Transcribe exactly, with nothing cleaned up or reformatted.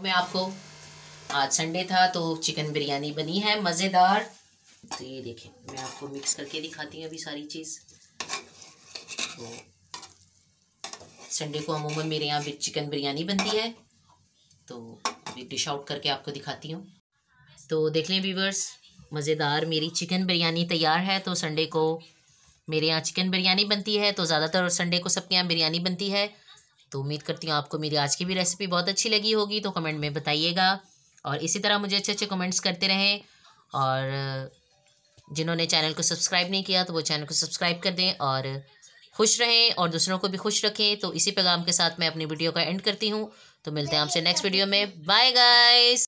में आपको आज संडे था तो चिकन बिरयानी बनी है मज़ेदार। तो ये देखें, मैं आपको मिक्स करके दिखाती हूँ अभी सारी चीज़। तो संडे को अमूमन मेरे यहाँ भी चिकन बिरयानी बनती है, तो अभी डिश आउट करके आपको दिखाती हूँ। तो देख लें व्यूवर्स, मज़ेदार मेरी चिकन बिरयानी तैयार है। तो संडे को मेरे यहाँ चिकन बिरयानी बनती है, तो ज़्यादातर संडे को सबके यहाँ बिरयानी बनती है। तो उम्मीद करती हूँ आपको मेरी आज की भी रेसिपी बहुत अच्छी लगी होगी, तो कमेंट में बताइएगा और इसी तरह मुझे अच्छे अच्छे कमेंट्स करते रहें। और जिन्होंने चैनल को सब्सक्राइब नहीं किया तो वो चैनल को सब्सक्राइब कर दें और खुश रहें और दूसरों को भी खुश रखें। तो इसी पैगाम के साथ मैं अपनी वीडियो का एंड करती हूँ। तो मिलते हैं आपसे नेक्स्ट वीडियो में। Bye guys.